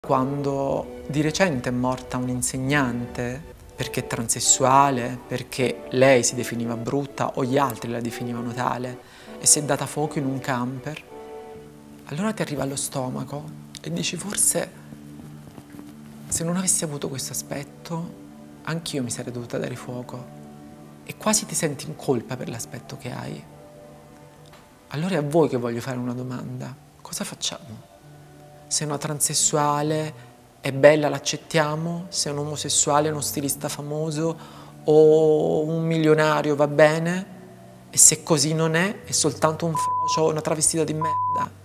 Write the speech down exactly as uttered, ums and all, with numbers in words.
Quando di recente è morta un'insegnante perché è transessuale, perché lei si definiva brutta o gli altri la definivano tale e si è data fuoco in un camper, allora ti arriva allo stomaco e dici forse se non avessi avuto questo aspetto anch'io mi sarei dovuta dare fuoco e quasi ti senti in colpa per l'aspetto che hai. Allora è a voi che voglio fare una domanda: cosa facciamo? Se una transessuale è bella l'accettiamo, se un omosessuale è uno stilista famoso o un milionario va bene, e se così non è, è soltanto un frocio o una travestita di merda.